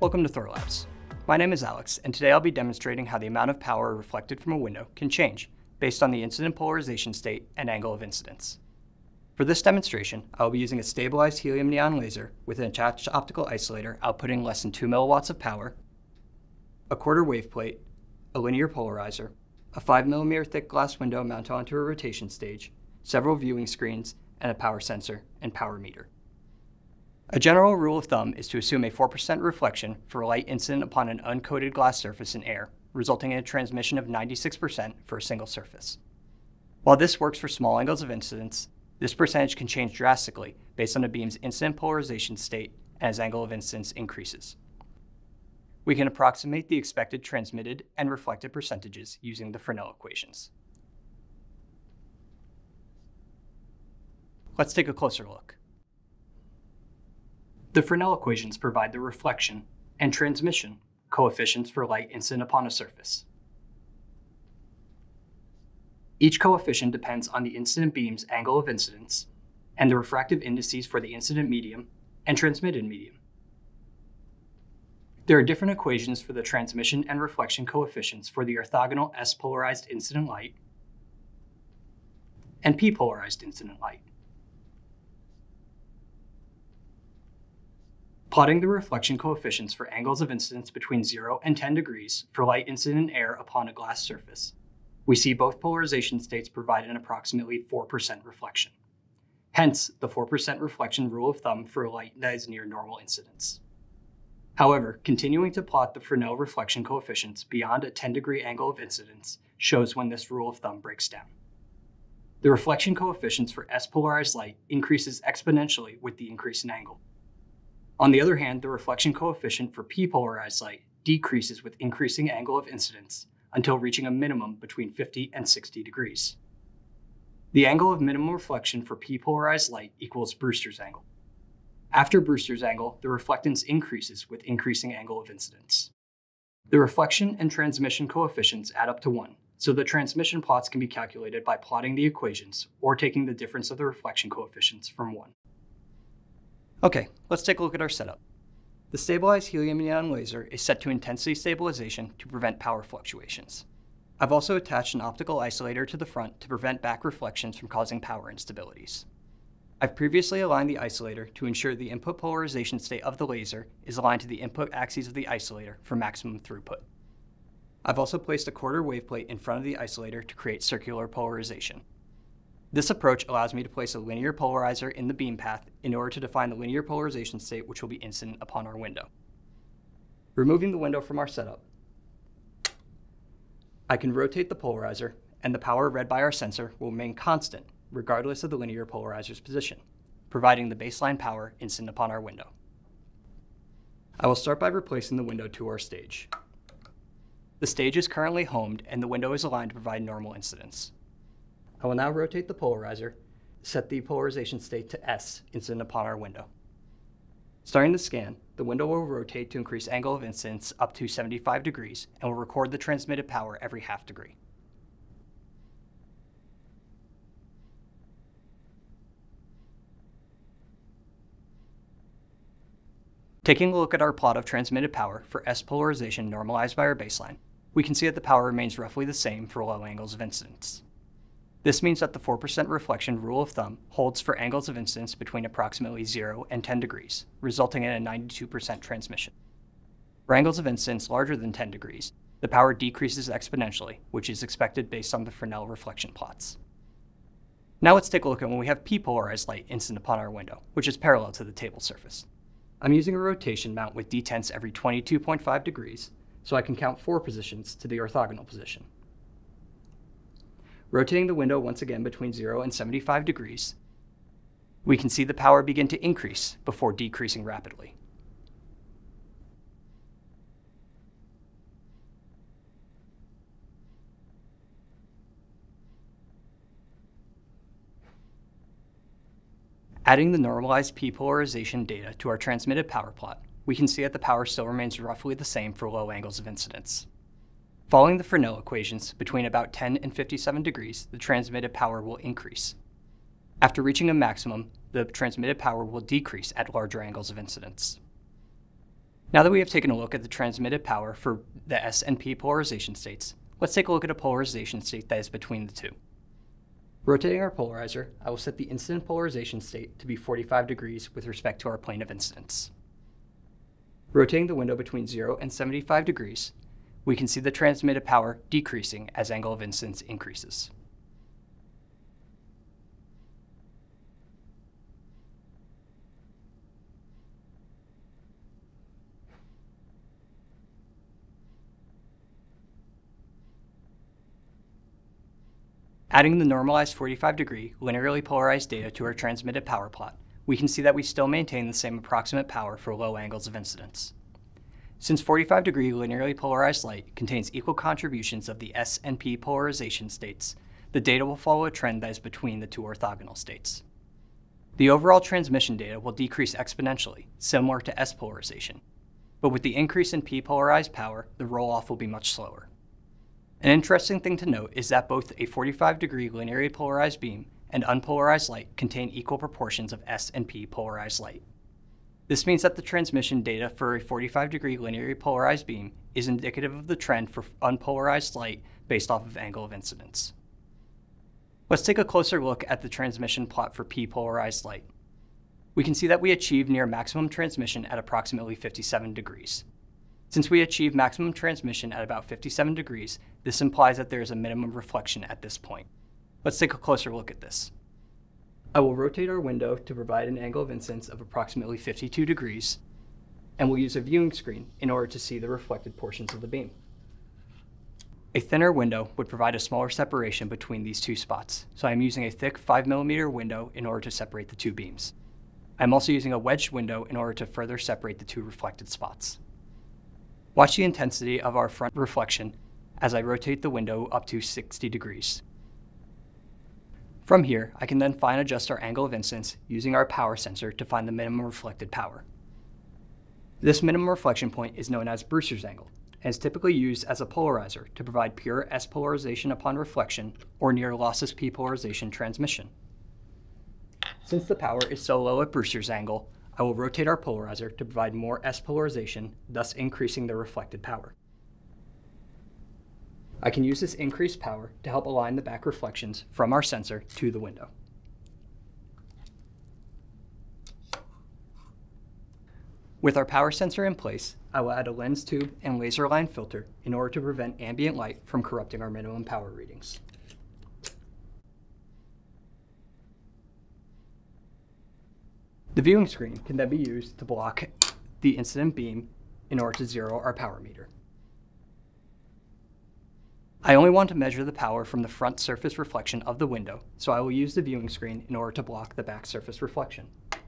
Welcome to Thorlabs. My name is Alex, and today I'll be demonstrating how the amount of power reflected from a window can change based on the incident polarization state and angle of incidence. For this demonstration, I will be using a stabilized helium neon laser with an attached optical isolator outputting less than 2 milliwatts of power, a quarter wave plate, a linear polarizer, a 5mm thick glass window mounted onto a rotation stage, several viewing screens, and a power sensor and power meter. A general rule of thumb is to assume a 4% reflection for a light incident upon an uncoated glass surface in air, resulting in a transmission of 96% for a single surface. While this works for small angles of incidence, this percentage can change drastically based on a beam's incident polarization state and as angle of incidence increases. We can approximate the expected transmitted and reflected percentages using the Fresnel equations. Let's take a closer look. The Fresnel equations provide the reflection and transmission coefficients for light incident upon a surface. Each coefficient depends on the incident beam's angle of incidence and the refractive indices for the incident medium and transmitted medium. There are different equations for the transmission and reflection coefficients for the orthogonal S-Polarized incident light and P-Polarized incident light. Plotting the reflection coefficients for angles of incidence between 0 and 10 degrees for light incident in air upon a glass surface, we see both polarization states provide an approximately 4% reflection. Hence, the 4% reflection rule of thumb for a light that is near normal incidence. However, continuing to plot the Fresnel reflection coefficients beyond a 10-degree angle of incidence shows when this rule of thumb breaks down. The reflection coefficients for S-polarized light increases exponentially with the increase in angle. On the other hand, the reflection coefficient for P-polarized light decreases with increasing angle of incidence until reaching a minimum between 50 and 60 degrees. The angle of minimum reflection for P-polarized light equals Brewster's angle. After Brewster's angle, the reflectance increases with increasing angle of incidence. The reflection and transmission coefficients add up to 1, so the transmission plots can be calculated by plotting the equations or taking the difference of the reflection coefficients from 1. Okay, let's take a look at our setup. The stabilized helium neon laser is set to intensity stabilization to prevent power fluctuations. I've also attached an optical isolator to the front to prevent back reflections from causing power instabilities. I've previously aligned the isolator to ensure the input polarization state of the laser is aligned to the input axes of the isolator for maximum throughput. I've also placed a quarter wave plate in front of the isolator to create circular polarization. This approach allows me to place a linear polarizer in the beam path in order to define the linear polarization state which will be incident upon our window. Removing the window from our setup, I can rotate the polarizer and the power read by our sensor will remain constant regardless of the linear polarizer's position, providing the baseline power incident upon our window. I will start by replacing the window to our stage. The stage is currently homed and the window is aligned to provide normal incidence. I will now rotate the polarizer, set the polarization state to S incident upon our window. Starting the scan, the window will rotate to increase angle of incidence up to 75 degrees and will record the transmitted power every half degree. Taking a look at our plot of transmitted power for S polarization normalized by our baseline, we can see that the power remains roughly the same for low angles of incidence. This means that the 4% reflection rule of thumb holds for angles of incidence between approximately 0 and 10 degrees, resulting in a 92% transmission. For angles of incidence larger than 10 degrees, the power decreases exponentially, which is expected based on the Fresnel reflection plots. Now let's take a look at when we have P-polarized light incident upon our window, which is parallel to the table surface. I'm using a rotation mount with detents every 22.5 degrees, so I can count 4 positions to the orthogonal position. Rotating the window once again between 0 and 75 degrees, we can see the power begin to increase before decreasing rapidly. Adding the normalized P-polarization data to our transmitted power plot, we can see that the power still remains roughly the same for low angles of incidence. Following the Fresnel equations, between about 10 and 57 degrees, the transmitted power will increase. After reaching a maximum, the transmitted power will decrease at larger angles of incidence. Now that we have taken a look at the transmitted power for the S and P polarization states, let's take a look at a polarization state that is between the two. Rotating our polarizer, I will set the incident polarization state to be 45 degrees with respect to our plane of incidence. Rotating the window between 0 and 75 degrees, we can see the transmitted power decreasing as angle of incidence increases. Adding the normalized 45-degree linearly polarized data to our transmitted power plot, we can see that we still maintain the same approximate power for low angles of incidence. Since 45-degree linearly polarized light contains equal contributions of the S and P polarization states, the data will follow a trend that is between the two orthogonal states. The overall transmission data will decrease exponentially, similar to S polarization, but with the increase in P polarized power, the roll-off will be much slower. An interesting thing to note is that both a 45-degree linearly polarized beam and unpolarized light contain equal proportions of S and P polarized light. This means that the transmission data for a 45-degree linearly polarized beam is indicative of the trend for unpolarized light based off of angle of incidence. Let's take a closer look at the transmission plot for P-polarized light. We can see that we achieve near maximum transmission at approximately 57 degrees. Since we achieve maximum transmission at about 57 degrees, this implies that there is a minimum reflection at this point. Let's take a closer look at this. I will rotate our window to provide an angle of incidence of approximately 52 degrees, and we'll use a viewing screen in order to see the reflected portions of the beam. A thinner window would provide a smaller separation between these two spots, so I'm using a thick 5mm window in order to separate the two beams. I'm also using a wedged window in order to further separate the two reflected spots. Watch the intensity of our front reflection as I rotate the window up to 60 degrees. From here, I can then fine adjust our angle of incidence using our power sensor to find the minimum reflected power. This minimum reflection point is known as Brewster's angle, and is typically used as a polarizer to provide pure S polarization upon reflection or near lossless P polarization transmission. Since the power is so low at Brewster's angle, I will rotate our polarizer to provide more S polarization, thus increasing the reflected power. I can use this increased power to help align the back reflections from our sensor to the window. With our power sensor in place, I will add a lens tube and laser line filter in order to prevent ambient light from corrupting our minimum power readings. The viewing screen can then be used to block the incident beam in order to zero our power meter. I only want to measure the power from the front surface reflection of the window, so I will use the viewing screen in order to block the back surface reflection.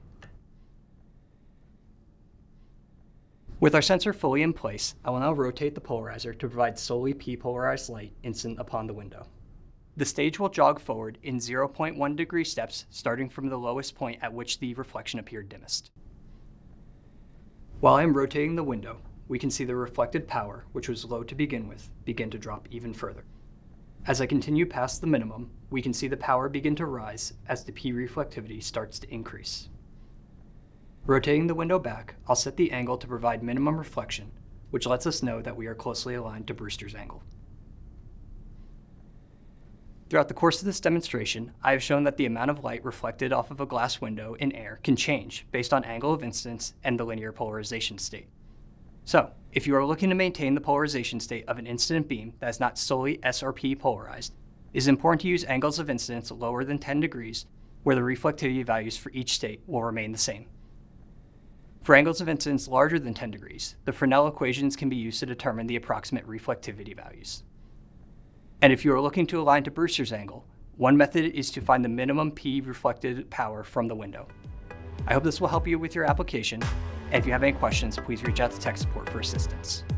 With our sensor fully in place, I will now rotate the polarizer to provide solely P-polarized light incident upon the window. The stage will jog forward in 0.1 degree steps starting from the lowest point at which the reflection appeared dimmest. While I am rotating the window, we can see the reflected power, which was low to begin with, begin to drop even further. As I continue past the minimum, we can see the power begin to rise as the P reflectivity starts to increase. Rotating the window back, I'll set the angle to provide minimum reflection, which lets us know that we are closely aligned to Brewster's angle. Throughout the course of this demonstration, I have shown that the amount of light reflected off of a glass window in air can change based on angle of incidence and the linear polarization state. So, if you are looking to maintain the polarization state of an incident beam that is not solely S or P polarized, it is important to use angles of incidence lower than 10 degrees, where the reflectivity values for each state will remain the same. For angles of incidence larger than 10 degrees, the Fresnel equations can be used to determine the approximate reflectivity values. And if you are looking to align to Brewster's angle, one method is to find the minimum P reflected power from the window. I hope this will help you with your application, and if you have any questions, please reach out to tech support for assistance.